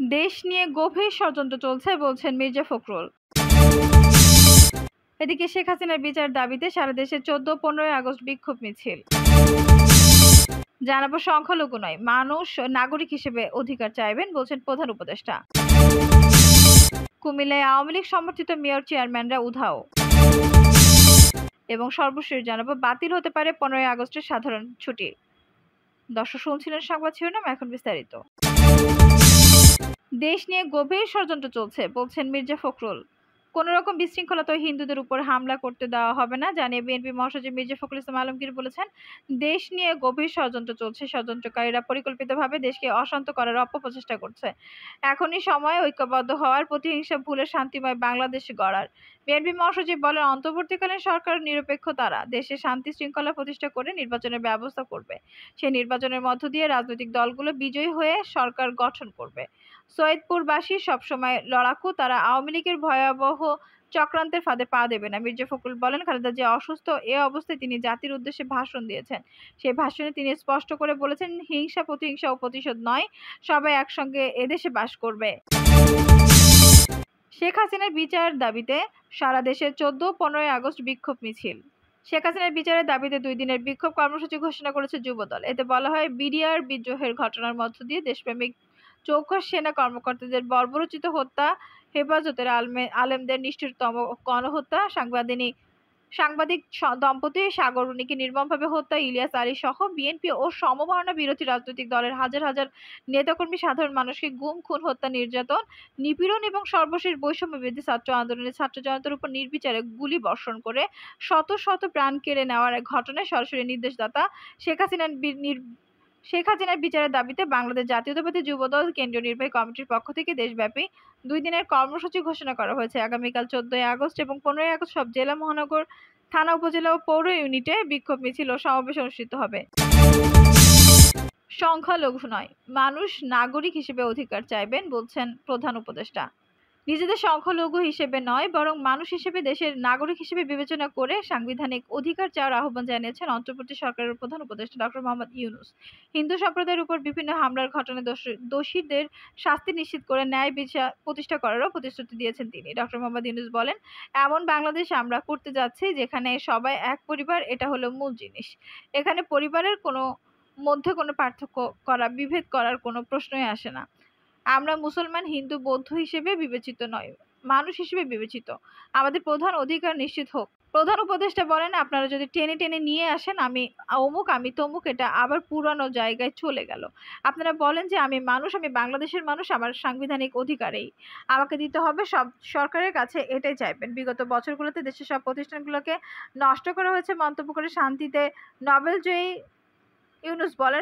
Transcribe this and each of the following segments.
দেশ নিয়ে গভীর ষড়যন্ত্র চলছে বলছেন মির্জা ফখরুল। এদিকে শেখ হাসিনার বিচার দাবিতে সারা দেশে 14-15 আগস্ট বিক্ষোভ মিছিল। জানাবো সংখ্যালঘু নয়, মানুষ নাগরিক হিসেবে অধিকার চাইবেন বলছেন প্রধান উপদেষ্টা। কুমিল্লায় আওয়ামী লীগ সমর্থিত মেয়র চেয়ারম্যানরা উধাও। এবং সর্বশেষ জানাবো বাতিল হতে পারে 15 আগস্টের সাধারণ ছুটি। দর্শক শুনছিলেন সংবাদ শিরোনাম, এখন বিস্তারিত। দেশ নিয়ে গভীর ষড়যন্ত্র চলছে বলছেন মির্জা ফখরুল। কোন রকম বিশৃঙ্খলাতে হিন্দুদের উপর হামলা করতে দেওয়া হবে না জানিয়ে বিএনপি মহাসচিব মির্জা ফখরুল ইসলাম আলমগীর বলেছেন, দেশ নিয়ে গভীর ষড়যন্ত্র চলছে। ষড়যন্ত্রকারীরা পরিকল্পিতভাবে দেশকে অশান্ত করার অপপ্রচেষ্টা করছে। এখনই সময় ঐক্যবদ্ধ হওয়ার, প্রতিহিংসা ভুলে শান্তিময় বাংলাদেশ গড়ার। বিএনপি মহাসচিব বলেন, অন্তর্বর্তীকালীন সরকার নিরপেক্ষ, তারা দেশে শান্তি শৃঙ্খলা প্রতিষ্ঠা করে নির্বাচনের ব্যবস্থা করবে। সেই নির্বাচনের মধ্য দিয়ে রাজনৈতিক দলগুলো বিজয়ী হয়ে সরকার গঠন করবে। সৈয়দপুরবাসী সবসময় লড়াকু, তারা আওয়ামী লীগের ভয়াবহ চক্রান্তের ফাঁদে পা দেবে না। মির্জা ফখরুল বলেন, খালেদা জিয়া অসুস্থ, এ অবস্থায় তিনি জাতির উদ্দেশ্যে ভাষণ দিয়েছেন। সেই ভাষণে তিনি স্পষ্ট করে বলেছেন, হিংসা, প্রতিহিংসা ও প্রতিশোধ নয়, সবাই একসঙ্গে এদেশে বাস করবে। শেখ হাসিনার বিচার দাবিতে সারা দেশে 14-15 আগস্ট বিক্ষোভ মিছিল। শেখ হাসিনার বিচারের দাবিতে 2 দিনের বিক্ষোভ কর্মসূচি ঘোষণা করেছে যুবদল। এতে বলা হয়, বিডিআর বিদ্রোহের ঘটনার মধ্য দিয়ে দেশপ্রেমিক চৌকস সেনা কর্মকর্তাদের বর্বরোচিত হত্যা, হেফাজতের আলেমদের নিষ্ঠুরতম গণহত্যা, সাংবাদিক দম্পতি সাগর রুনিকে নির্মমভাবে হত্যা, ইলিয়াস আলী সহ বিএনপি ও সমমনা বিরোধী রাজনৈতিক দলের হাজার হাজার নেতাকর্মী, সাধারণ মানুষকে গুম, খুন, হত্যা, নির্যাতন, নিপীড়ন এবং সর্বশেষ বৈষম্য বিরোধী ছাত্র আন্দোলনে ছাত্র জনতার উপর নির্বিচারে গুলি বর্ষণ করে শত শত প্রাণ কেড়ে নেওয়ার ঘটনায় সরাসরি নির্দেশদাতা শেখ হাসিনার বিচারের দাবিতে বাংলাদেশ জাতীয়তাবাদী যুবদল কেন্দ্রীয় নির্বাহী কমিটির পক্ষ থেকে দেশব্যাপী 2 দিনের কর্মসূচি ঘোষণা করা হয়েছে। আগামীকাল 14 আগস্ট এবং 15 আগস্ট সব জেলা, মহানগর, থানা, উপজেলা ও পৌর ইউনিটে বিক্ষোভ মিছিল ও সমাবেশ অনুষ্ঠিত হবে। সংখ্যালঘু নয়, মানুষ নাগরিক হিসেবে অধিকার চাইবেন বলছেন প্রধান উপদেষ্টা। নিজেদের সংখ্যালঘু হিসেবে নয়, বরং মানুষ হিসেবে, দেশের নাগরিক হিসেবে বিবেচনা করে সাংবিধানিক অধিকার চাওয়ার আহ্বান জানিয়েছেন অন্তর্বর্তী সরকারের প্রধান উপদেষ্টা ডক্টর মোহাম্মদ ইউনূস। হিন্দু সম্প্রদায়ের উপর বিভিন্ন হামলার ঘটনায় দোষীদের শাস্তি নিশ্চিত করে ন্যায় বিচার প্রতিষ্ঠা করারও প্রতিশ্রুতি দিয়েছেন তিনি। ডক্টর মোহাম্মদ ইউনূস বলেন, এমন বাংলাদেশ আমরা করতে যাচ্ছি যেখানে সবাই এক পরিবার, এটা হলো মূল জিনিস। এখানে পরিবারের মধ্যে কোনো পার্থক্য করা, বিভেদ করার কোনো প্রশ্নই আসে না। আমরা মুসলমান, হিন্দু, বৌদ্ধ হিসেবে বিবেচিত নয়, মানুষ হিসেবে বিবেচিত। আমাদের প্রধান অধিকার নিশ্চিত হোক। প্রধান উপদেষ্টা বলেন, আপনারা যদি টেনে টেনে নিয়ে আসেন আমি অমুক, আমি তমুক, এটা আবার পুরানো জায়গায় চলে গেল। আপনারা বলেন যে আমি মানুষ, আমি বাংলাদেশের মানুষ, আমার সাংবিধানিক অধিকারেই আমাকে দিতে হবে, সব সরকারের কাছে এটাই চাইবেন। বিগত বছরগুলোতে দেশের সব প্রতিষ্ঠানগুলোকে নষ্ট করা হয়েছে মন্তব্য করে শান্তিতে নোবেলজয়ী ইউনূস বলেন,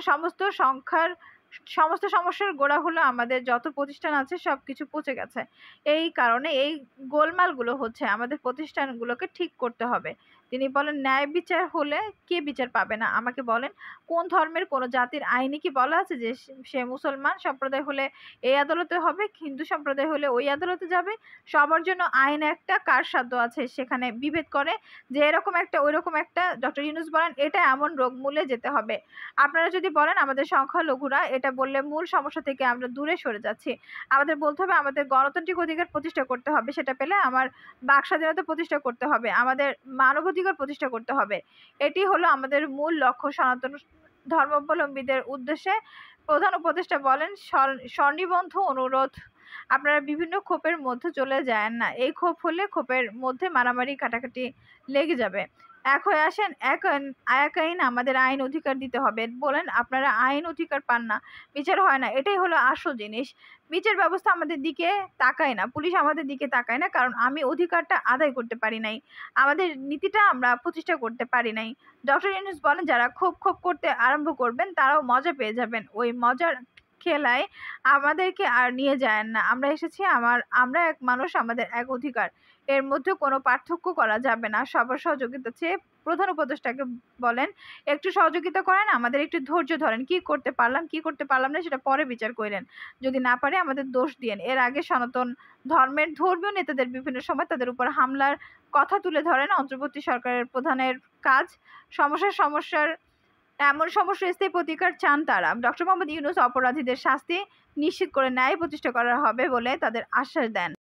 সমস্ত সমস্যার গোড়া হলো আমাদের যত প্রতিষ্ঠান আছে সবকিছু পচে গেছে। এই কারণে এই গোলমালগুলো হচ্ছে, আমাদের প্রতিষ্ঠানগুলোকে ঠিক করতে হবে। তিনি বলেন, ন্যায় বিচার হলে কে বিচার পাবে না? আমাকে বলেন, কোন ধর্মের কোন জাতির আইনে কি বলা আছে যে সে মুসলমান সম্প্রদায় হলে এই আদালতে হবে, হিন্দু সম্প্রদায় হলে ওই আদালতে যাবে? সবার জন্য আইন একটা, কার সাধ্য আছে সেখানে বিভেদ করে যে এরকম একটা ওইরকম একটা? ডক্টর ইউনূস বলেন, এটা এমন রোগ, মূলে যেতে হবে। আপনারা যদি বলেন আমাদের সংখ্যালঘুরা, এটা বললে মূল সমস্যা থেকে আমরা দূরে সরে যাচ্ছি। আমাদের বলতে হবে আমাদের গণতান্ত্রিক অধিকার প্রতিষ্ঠা করতে হবে, সেটা পেলে আমার বাক স্বাধীনতা প্রতিষ্ঠা করতে হবে, আমাদের মানবাধিকার প্রতিষ্ঠা করতে হবে। এটি হলো আমাদের মূল লক্ষ্য। সনাতন ধর্মাবলম্বীদের উদ্দেশ্যে প্রধান উপদেষ্টা বলেন, স্বনিবন্ধ অনুরোধ, আপনারা বিভিন্ন ক্ষোভের মধ্যে চলে যায়েন না। এই ক্ষোভ হলে ক্ষোভের মধ্যে মারামারি কাটাকাটি লেগে যাবে। এক হয়ে আসেন, এক আইন, আমাদের আইন অধিকার দিতে হবে। বলেন আপনারা আইন অধিকার পান না, বিচার হয় না, এটাই হলো আসল জিনিস। বিচার ব্যবস্থা আমাদের দিকে তাকায় না, পুলিশ আমাদের দিকে তাকায় না, কারণ আমি অধিকারটা আদায় করতে পারি নাই, আমাদের নীতিটা আমরা প্রতিষ্ঠা করতে পারি নাই। ডক্টর ইউনূস বলেন, যারা ক্ষোভ করতে আরম্ভ করবেন তারাও মজা পেয়ে যাবেন, ওই মজার খেলায় আমাদেরকে আর নিয়ে যায় না। আমরা এসেছি, আমরা এক মানুষ, আমাদের এক অধিকার, এর মধ্যে কোনো পার্থক্য করা যাবে না। সবার সহযোগিতা চেয়ে প্রধান উপদেষ্টাকে বলেন, একটু সহযোগিতা করেন, আমাদের একটু ধৈর্য ধরেন, কি করতে পারলাম না সেটা পরে বিচার করেন, যদি না পারে আমাদের দোষ দিয়েন। এর আগে সনাতন ধর্মের ধর্মীয় নেতাদের বিভিন্ন সময় তাদের উপর হামলার কথা তুলে ধরেন অন্তর্বর্তী সরকারের প্রধানের কাজ। সমস্যার এমন সমস্যার স্থায়ী প্রতিকার চান তারা। ডক্টর মোহাম্মদ ইউনূস অপরাধীদের শাস্তি নিশ্চিত করে ন্যায় প্রতিষ্ঠা করা হবে বলে তাদের আশ্বাস দেন।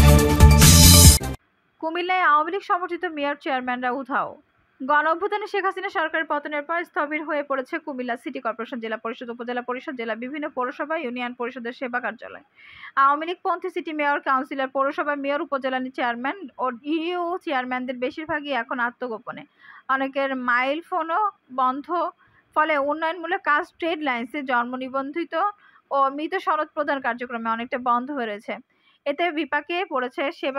কুমিল্লায় আওয়ামী লীগ সমর্থিত মেয়র চেয়ারম্যানরা উধাও। গণঅভ্যুত্থানে শেখ হাসিনা সরকারের পতনের পর স্থবির হয়ে পড়েছে কুমিল্লা সিটি কর্পোরেশন, জেলা পরিষদ, উপজেলা পরিষদ, জেলা বিভিন্ন পৌরসভা, ইউনিয়ন পরিষদের সেবা কার্যালয়। আওয়ামী লীগ পন্থী সিটি মেয়র, কাউন্সিলর, পৌরসভা মেয়র, উপজেলা চেয়ারম্যান ও ইউ চেয়ারম্যানদের বেশিরভাগই এখন আত্মগোপনে। অনেকের মাইল ফোনও বন্ধ, ফলে উন্নয়নমূলক কাজ, ট্রেড লাইসেন্সে জন্ম নিবন্ধিত ও মৃত সনদ প্রদান কার্যক্রমে অনেকটা বন্ধ হয়ে রয়েছে। এতে বিপাকে পড়েছে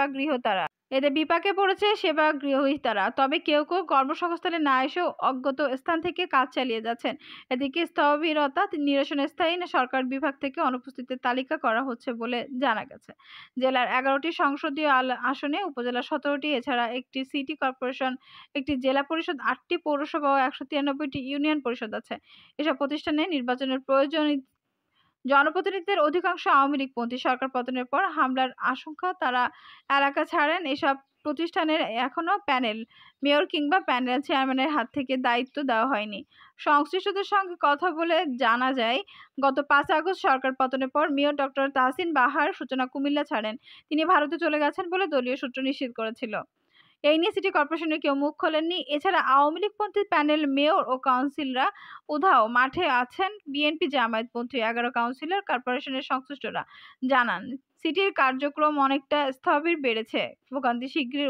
সেবা গৃহীতারা। তবে কেউ কেউ কর্মসংস্থানে না এসেও অজ্ঞাত স্থান থেকে কাজ চালিয়ে যাচ্ছেন। এদিকে স্থবিরতা নিরসনে স্থায়ী সরকার বিভাগ থেকে অনুপস্থিতের তালিকা করা হচ্ছে বলে জানা গেছে। জেলার 11টি সংসদীয় আসনে উপজেলা 17টি, এছাড়া একটি সিটি কর্পোরেশন, একটি জেলা পরিষদ, 8টি পৌরসভা ও 193টি ইউনিয়ন পরিষদ আছে। এসব প্রতিষ্ঠানে নির্বাচনের প্রয়োজন। জনপ্রতিনিধিদের অধিকাংশ আওয়ামী লীগপন্থী। সরকার পতনের পর হামলার আশঙ্কা তারা এলাকা ছাড়েন। এসব প্রতিষ্ঠানের এখনো প্যানেল মেয়র কিংবা প্যানেল চেয়ারম্যানের হাত থেকে দায়িত্ব দেওয়া হয়নি। সংশ্লিষ্টদের সঙ্গে কথা বলে জানা যায়, গত 5 আগস্ট সরকার পতনের পর মেয়র ডক্টর তাহসিন বাহার সূচনা কুমিল্লা ছাড়েন। তিনি ভারতে চলে গেছেন বলে দলীয় সূত্র নিশ্চিত করেছিল। এই নিয়ে সিটি কর্পোরেশনের কেউ মুখ খোলেননি। এছাড়া আওয়ামী লীগপন্থী প্যানেল মেয়র ও কাউন্সিলররা উধাও। মাঠে আছেন বিএনপি জামায়াতপন্থী 11 কাউন্সিলর। কর্পোরেশনের সংশ্লিষ্টরা জানান, সিটির কার্যক্রম অনেকটা স্থবির বেড়েছে। ভোগান্তি শিগগিরই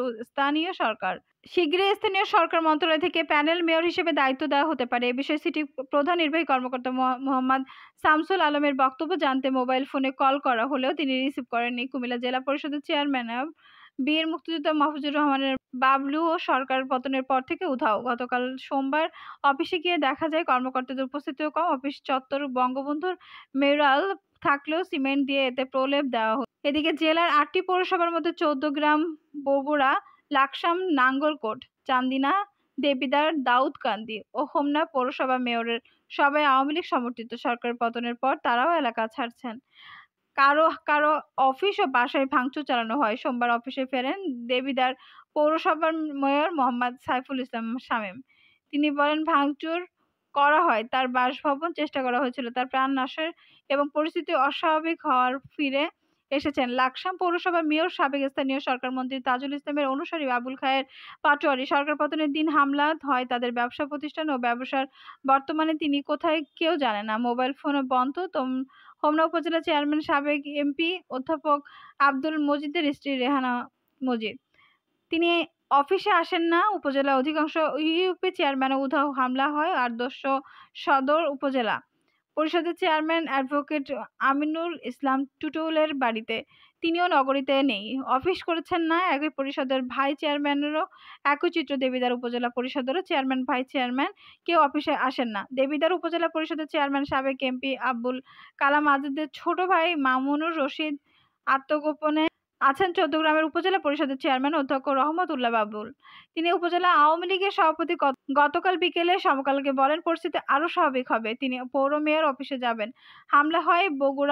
স্থানীয় সরকার মন্ত্রণালয় থেকে প্যানেল মেয়র হিসেবে দায়িত্ব দেওয়া হতে পারে। এ বিষয়ে সিটি প্রধান নির্বাহী কর্মকর্তা মোহাম্মদ শামসুল আলমের বক্তব্য জানতে মোবাইল ফোনে কল করা হলেও তিনি রিসিভ করেননি। কুমিল্লা জেলা পরিষদের চেয়ারম্যান বীর মুক্তিযোদ্ধা মাহফুজুর রহমানের বাবলুও সরকার পতনের পর থেকে উধাও। গতকাল সোমবার অফিসে গিয়ে দেখা যায় কর্মকর্তাদের উপস্থিতিও কম। অফিস চত্বর বঙ্গবন্ধুর মেরাল থাকলেও সিমেন্ট দিয়ে এতে প্রলেপ দেওয়া হতো। এদিকে জেলার 8টি পৌরসভার মধ্যে 14 গ্রাম, বগুড়া, লাকসাম, নাঙ্গলকোট, চান্দিনা, দেবিদ্বার, দাউদকান্দি ও হোমনা পৌরসভা মেয়রের সবাই আওয়ামী লীগ সমর্থিত। সরকারের পতনের পর তারাও এলাকা ছাড়ছেন। কারো কারো অফিস ও বাসায় ভাঙচুর চালানো হয়। সোমবার অফিসে ফেরেন দেবিদ্বার পৌরসভার মেয়র মোহাম্মদ সাইফুল ইসলাম শামীম। তিনি বলেন, ভাঙচুর করা হয় তার বাসভবন, চেষ্টা করা হয়েছিল তার প্রাণনাশের এবং পরিস্থিতি অস্বাভাবিক হওয়ার ফিরে এসেছেন। লাকসাম পৌরসভার মেয়র সাবেক স্থানীয় সরকার মন্ত্রী তাজুল ইসলামের অনুসারী আবুল খায়ের পাটোয়ারি। সরকার পতনের দিন হামলা হয় তাদের ব্যবসা প্রতিষ্ঠান ও ব্যবসার। বর্তমানে তিনি কোথায় কেউ জানে না। মোবাইল ফোনও বন্ধ। হোমনা উপজেলা চেয়ারম্যান সাবেক এমপি অধ্যাপক আব্দুল মজিদের স্ত্রী রেহানা মজিদ, তিনি অফিসে আসেন না। উপজেলা অধিকাংশ ইউপি চেয়ারম্যানও উধাও। হামলা হয় আদর্শ সদর উপজেলা পরিষদের চেয়ারম্যান অ্যাডভোকেট আমিনুল ইসলাম টুটুলের বাড়িতে। তিনিও নগরীতে নেই, অফিস করেছেন না। একই পরিষদের ভাই চেয়ারম্যানেরও একই চিত্র। দেবিদ্বার উপজেলা পরিষদেরও চেয়ারম্যান, ভাই চেয়ারম্যান কেউ অফিসে আসেন না। দেবিদ্বার উপজেলা পরিষদের চেয়ারম্যান সাবেক এমপি আব্দুল কালাম আজাদের ছোট ভাই মামুনুর রশিদ আত্মগোপনে আছেন। 14 গ্রামের উপজেলা পরিষদের চেয়ারম্যান অধ্যক্ষ রহমতুল্লাহ বাবুল, তিনি উপজেলা আওয়ামী লীগের সভাপতি। গতকাল বিকেলে সমকালকে বলেন, পরিস্থিতি আরো স্বাভাবিক হবে, তিনি পৌর মেয়র অফিসে যাবেন। হামলা হয়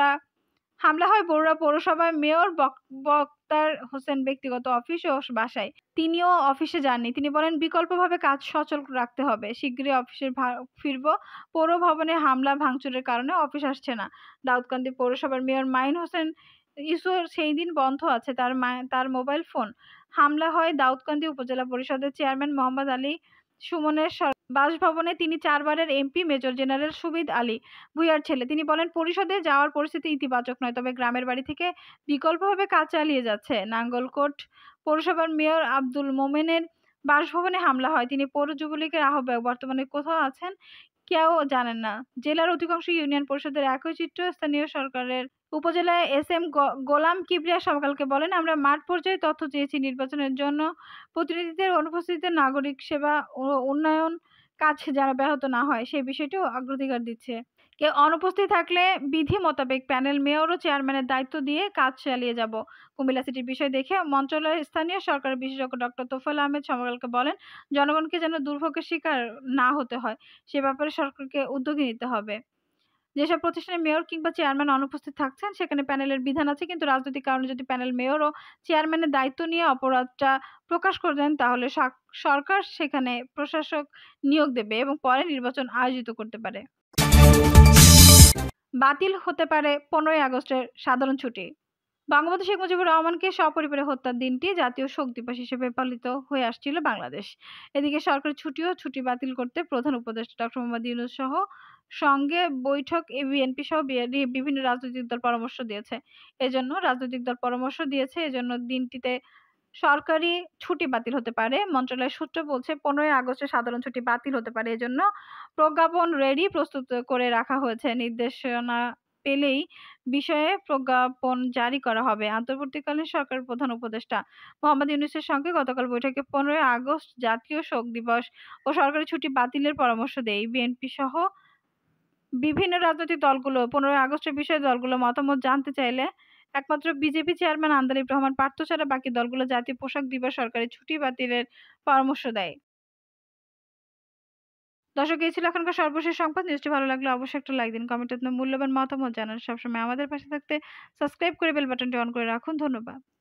বগুড়া পৌরসভার মেয়র বক্তার হোসেন ব্যক্তিগত অফিস ও বাসায়। তিনিও অফিসে যাননি। তিনি বলেন, বিকল্পভাবে কাজ সচল রাখতে হবে, শিগগিরই অফিসে ফিরব। পৌর ভবনে হামলা ভাঙচুরের কারণে অফিস আসছে না। দাউদকান্দি পৌরসভার মেয়র মাইন হোসেন ইসুর সেই দিন বন্ধ আছে তার মোবাইল ফোন। হামলা হয় দাউদকান্দি উপজেলা পরিষদের চেয়ারম্যান মোহাম্মদ আলী সুমনের বাসভবনে। তিনি 4 বারের MP major general Subid Ali ভূঁইয়ার ছেলে। তিনি বলেন, পরিষদে যাওয়ার পরিস্থিতি ইতিবাচক নয়, তবে গ্রামের বাড়ি থেকে বিকল্পভাবে কাজ চালিয়ে যাচ্ছে। নাঙ্গলকোট পৌরসভার মেয়র আব্দুল মোমেনের বাসভবনে হামলা হয়। তিনি পৌর যুবলীগের আহ্বায়ক, বর্তমানে কোথাও আছেন কেউ জানেন না। জেলার অধিকাংশ ইউনিয়ন পরিষদের একই চিত্র। স্থানীয় সরকারের উপজেলায় এস এম গোলাম কিবরিয়া সমকালকে বলেন, আমরা মাঠ পর্যায়ে তথ্য চেয়েছি, নির্বাচনের জন্য প্রতিনিধিদের অনুপস্থিতিতে নাগরিক সেবা ও উন্নয়ন কাজ যেন ব্যাহত না হয় সেই বিষয়টিও অগ্রাধিকার দিচ্ছে। কেউ অনুপস্থিত থাকলে বিধি মোতাবেক প্যানেল মেয়র ও চেয়ারম্যানের দায়িত্ব দিয়ে কাজ চালিয়ে যাব। কুমিল্লা সিটির বিষয় দেখে মন্ত্রণালয়ের স্থানীয় সরকারের বিশেষজ্ঞ ডক্টর তোফায়েল আহমেদ সমকালকে বলেন, জনগণকে যেন দুর্ভোগের শিকার না হতে হয় সে ব্যাপারে সরকারকে উদ্যোগী নিতে হবে। যেসব প্রতিষ্ঠানে মেয়র কিংবা চেয়ারম্যান অনুপস্থিত থাকছেন সেখানে প্যানেলের বিধান আছে, কিন্তু রাজনৈতিক কারণে যদি প্যানেল মেয়র ও চেয়ারম্যানের দায়িত্ব নিয়ে অপরাধটা প্রকাশ করে দেন তাহলে সরকার সেখানে প্রশাসক নিয়োগ দেবে এবং পরে নির্বাচন আয়োজিত করতে পারে। বাতিল হতে পারে 15ই আগস্টের সাধারণ ছুটি। বঙ্গবন্ধু শেখ মুজিবুর রহমানকে সপরিবারে হত্যার দিনটি জাতীয় শোক দিবস হিসেবে পালিত হয়ে আসছিল বাংলাদেশ। এদিকে সরকারি ছুটি বাতিল করতে প্রধান উপদেষ্টা ডক্টর মোহাম্মদ ইউনূস সঙ্গে বৈঠক বিএনপি সহ বিভিন্ন রাজনৈতিক দল পরামর্শ দিয়েছে। এজন্য দিনটিতে সরকারি ছুটি বাতিল হতে পারে। মন্ত্রণালয়ের সূত্র বলছে 15ই আগস্টের সাধারণ ছুটি বাতিল হতে পারে। এজন্য প্রজ্ঞাপন প্রস্তুত করে রাখা হয়েছে। নির্দেশনা পেলেই বিষয়ে প্রজ্ঞাপন জারি করা হবে। অন্তর্বর্তীকালীন সরকারের প্রধান উপদেষ্টা মোহাম্মদ ইউনূসের সঙ্গে গতকাল বৈঠকে 15ই আগস্ট জাতীয় শোক দিবস ও সরকারি ছুটি বাতিলের পরামর্শ দেয়। বিএনপি সহ বিভিন্ন রাজনৈতিক দলগুলো 15ই আগস্টের বিষয়ে দলগুলো মতামত জানতে চাইলে একমাত্র বিজেপি চেয়ারম্যান আন্দালিব রহমান পার্থ ছাড়া বাকি দলগুলো জাতীয় পোশাক দিবস সরকারি ছুটি বাতিলের পরামর্শ দেয়। দর্শক, এই ছিল এখনকার সর্বশেষ সংবাদ। নিউজটি ভালো লাগলে অবশ্যই একটা লাইক দিন, কমেন্টে আপনার মূল্যবান মতামত জানান। সবসময় আমাদের পাশে থাকতে সাবস্ক্রাইব করে বেল বাটনটি অন করে রাখুন। ধন্যবাদ।